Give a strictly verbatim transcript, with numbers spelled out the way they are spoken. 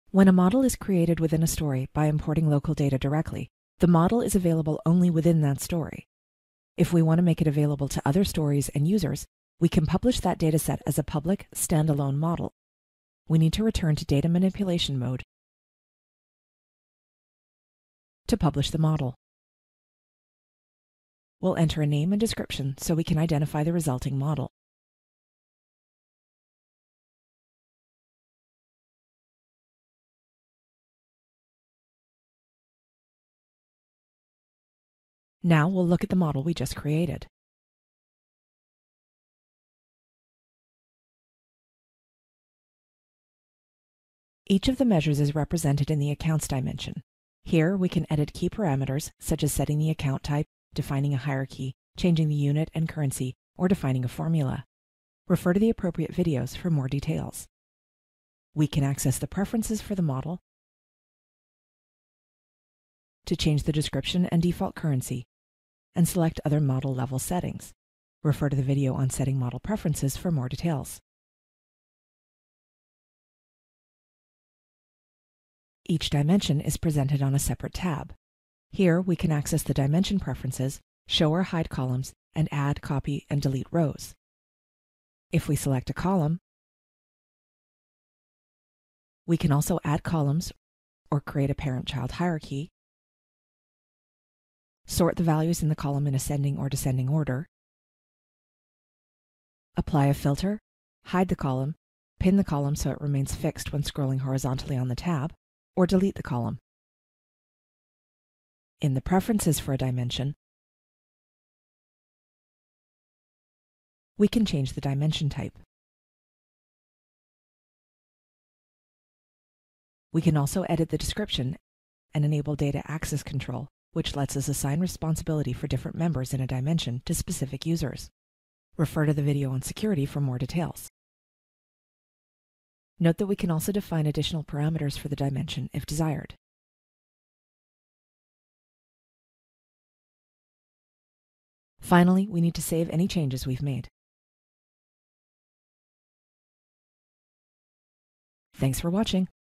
When a model is created within a story by importing local data directly, the model is available only within that story. If we want to make it available to other stories and users, we can publish that dataset as a public, standalone model. We need to return to data manipulation mode to publish the model. We'll enter a name and description so we can identify the resulting model. Now we'll look at the model we just created. Each of the measures is represented in the accounts dimension. Here we can edit key parameters such as setting the account type, defining a hierarchy, changing the unit and currency, or defining a formula. Refer to the appropriate videos for more details. We can access the preferences for the model to change the description and default currency, and select other model level settings. Refer to the video on setting model preferences for more details. Each dimension is presented on a separate tab. Here we can access the dimension preferences, show or hide columns, and add, copy, and delete rows. If we select a column, we can also add columns or create a parent-child hierarchy, sort the values in the column in ascending or descending order, apply a filter, hide the column, pin the column so it remains fixed when scrolling horizontally on the tab, or delete the column. In the preferences for a dimension, we can change the dimension type. We can also edit the description and enable data access control, which lets us assign responsibility for different members in a dimension to specific users. Refer to the video on security for more details. Note that we can also define additional parameters for the dimension if desired. Finally, we need to save any changes we've made. Thanks for watching.